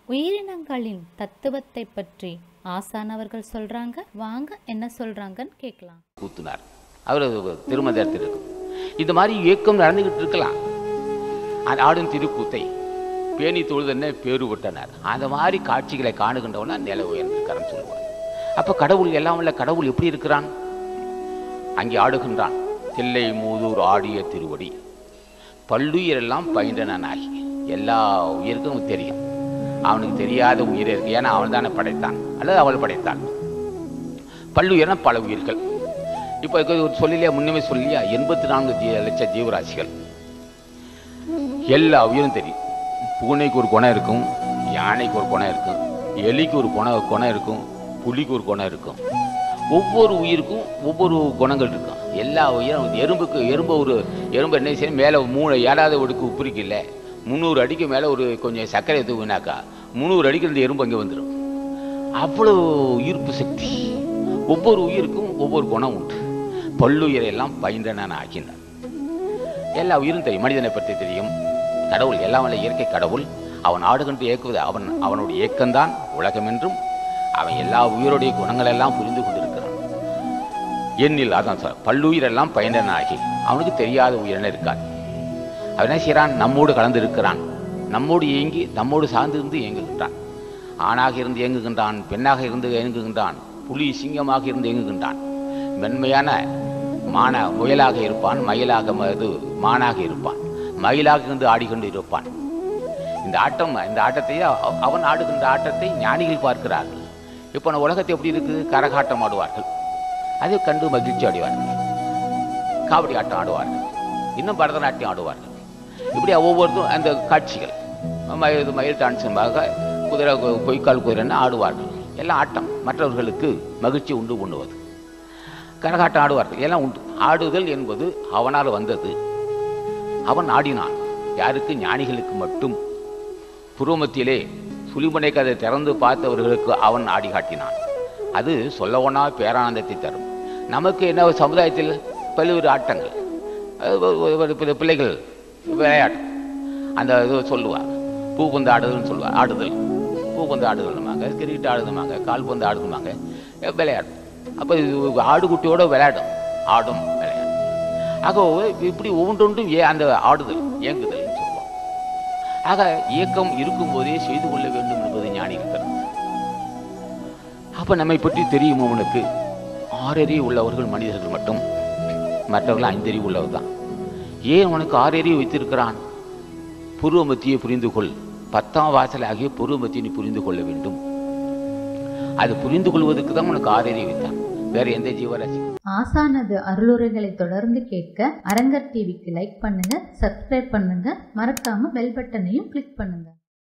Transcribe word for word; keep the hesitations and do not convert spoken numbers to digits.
உயிரினங்களின் தத்துவத்தை பற்றி ஆசான் அவர்கள் சொல்றாங்க. வாங்க என்ன சொல்றாங்கன்னு கேட்கலாம். கூத்துனார் அவர் திருமணத்தில் இருக்கும். இந்த மாதிரி இயக்கம் நடந்துகிட்டு இருக்கலாம். ஆடும் திருக்கூத்தை பேணி தொழுதென்ன பேரு விட்டனர். அந்த மாதிரி காட்சிகளை காணுகின்றவனா நில உயர்ந்திருக்காரன்னு சொல்லுவார். அப்ப கடவுள் எல்லாம் உள்ள கடவுள் எப்படி இருக்கிறான்? அங்கே ஆடுகின்றான். தில்லை மூதூர் ஆடிய திருவடி பல்லுயிரெல்லாம் பயின்றனாகி. எல்லா உயிருக்கும் தெரியும். அவனுக்கு தெரியாத உயிர் இருக்கு. ஏன்னா அவன் தானே படைத்தான் அல்லது அவள் படைத்தான். பல்லுயிர்னா பல உயிர்கள். இப்போ சொல்லியா முன்னமே சொல்லியா எண்பத்தி நான்கு லட்சம் ஜீவராசிகள். எல்லா உயிரும் தெரியும். பூனைக்கு ஒரு குணம் இருக்கும், யானைக்கு ஒரு குணம் இருக்கும், எலிக்கு ஒரு குண குணம் இருக்கும், புலிக்கு ஒரு குணம் இருக்கும். ஒவ்வொரு உயிருக்கும் ஒவ்வொரு குணங்கள் இருக்கும். எல்லா உயிரும் எறும்புக்கு எறும்பு ஒரு எறும்பு என்ன செய்யும், மேலே மூணு ஏழாவது ஒடுக்கு உப்பு இருக்குல்ல, முந்நூறு அடிக்கு மேலே ஒரு கொஞ்சம் சர்க்கரை தூவினாக்கா முந்நூறு அடிக்கு இந்த எறும்பு அங்கே வந்துடும். அவ்வளோ ஈர்ப்பு சக்தி. ஒவ்வொரு உயிருக்கும் ஒவ்வொரு குணம் உண்டு. பல்லுயிரெல்லாம் பயின்றனான் ஆக்கினான். எல்லா உயிரும் தெரியும். மனிதனை பற்றி தெரியும். கடவுள் எல்லாம் வல்ல இயற்கை கடவுள். அவன் ஆடுகின்ற இயக்குவது அவன் அவனுடைய இயக்கம்தான் உலகம் என்றும் அவன் எல்லா உயிரோடைய குணங்கள் எல்லாம் புரிந்து கொண்டிருக்கிறான். எண்ணில் அதான் சார் பல்லுயிரெல்லாம் பயின்றனாகி. அவனுக்கு தெரியாத உயிரின இருக்காது. அவன் என்ன செய்கிறான்? நம்மோடு கலந்து இருக்கிறான். நம்மோடு இயங்கி நம்மோடு சார்ந்து இருந்து இயங்குகின்றான். ஆணாக இருந்து இயங்குகின்றான், பெண்ணாக இருந்து இயங்குகின்றான், புலி சிங்கமாக இருந்து இயங்குகின்றான். மென்மையான மான முயலாக இருப்பான், மயிலாக இது மானாக இருப்பான், மயிலாக இருந்து ஆடிக்கொண்டு இருப்பான். இந்த ஆட்டம் இந்த ஆட்டத்தையே அவன் ஆடுகின்ற ஆட்டத்தை ஞானிகள் பார்க்கிறார்கள். இப்போ நம்ம உலகத்தை எப்படி இருக்குது? கரகாட்டம் ஆடுவார்கள், அதை கண்டு மகிழ்ச்சி அடைவார்கள். காவடி ஆட்டம் ஆடுவார்கள், இன்னும் பரதநாட்டியம் ஆடுவார்கள். இப்படி ஒவ்வொருத்தரும் அந்த காட்சிகள் மயில் மயில் டான்ஸுமாக குதிரை பொய்க்கால் குதிரைன்னு ஆடுவார்கள். எல்லாம் ஆட்டம், மற்றவர்களுக்கு மகிழ்ச்சி உண்டு பண்ணுவது. கரகாட்டம் ஆடுவார்கள், எல்லாம் உண்டு. ஆடுதல் என்பது அவனால் வந்தது. அவன் ஆடினான். யாருக்கு? ஞானிகளுக்கு மட்டும். புருவமத்திலே சுழிமனை கதை திறந்து பார்த்தவர்களுக்கு அவன் ஆடி காட்டினான். அது சொல்லவனா பேரானந்தத்தை தரும். நமக்கு என்ன சமுதாயத்தில் பல்வேறு ஆட்டங்கள், பிள்ளைகள் விளையாட்டு அந்த இது சொல்லுவாங்க. பூப்பந்து ஆடுதல்னு சொல்லுவாங்க. ஆடுதல் பூப்பந்து ஆடுதல்மாங்க, கிரிக்கெட் ஆடுதுமாங்க, கால்பந்து ஆடுதுமாங்க, விளையாடும். அப்போ ஆடுகுட்டியோட விளையாடும், ஆடும் விளையாடும். ஆக இப்படி ஒவ்வொன்றொன்றும் ஏ அந்த ஆடுதல் இயங்குதல்னு சொல்லுவாங்க. ஆக இயக்கம் இருக்கும்போதே செய்து கொள்ள வேண்டும் என்பது ஞானி இருக்கிறது. அப்போ நம்மை பற்றி தெரியும். அவனுக்கு ஆறறிவு உள்ளவர்கள் மனிதர்கள் மட்டும், மற்றவர்கள் ஐந்தறிவு உள்ளவர் தான். ஏன் அவனுக்கு ஆறறிவு வைத்திருக்கிறான்? புருவமத்தியை புரிந்து கொள். பத்தாம் வாசல் ஆகிய புருவமத்தியை நீ புரிந்து கொள்ள வேண்டும். அது புரிந்து கொள்வதற்கு தான் உனக்கு ஆறறிவு வைத்தான். வேற எந்த ஜீவராசி. ஆசானது அருளுரைகளை தொடர்ந்து கேட்க அரங்கர் டிவிக்கு லைக் பண்ணுங்க, சப்ஸ்கிரைப் பண்ணுங்க, மறக்காம பெல் பட்டனையும் கிளிக் பண்ணுங்க.